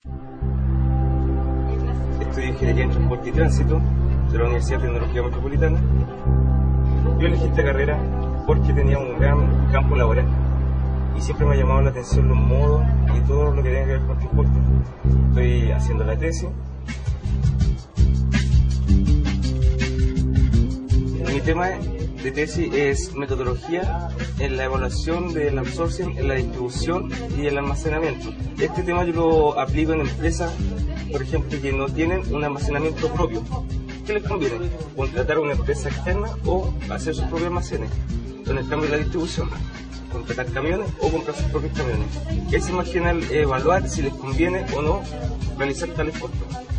Estudio Ingeniería en Transporte y Tránsito de la Universidad de Tecnología Metropolitana. Yo elegí esta carrera porque tenía un gran campo laboral y siempre me ha llamado la atención los modos y todo lo que tiene que ver con transporte. Estoy haciendo la tesis. Mi tema de tesis es metodología en la evaluación del outsourcing, en la distribución y el almacenamiento. Este tema yo lo aplico en empresas, por ejemplo, que no tienen un almacenamiento propio. ¿Qué les conviene? Contratar a una empresa externa o hacer sus propios almacenes. En el cambio de la distribución, contratar camiones o comprar sus propios camiones. Es más general evaluar si les conviene o no realizar tales costos.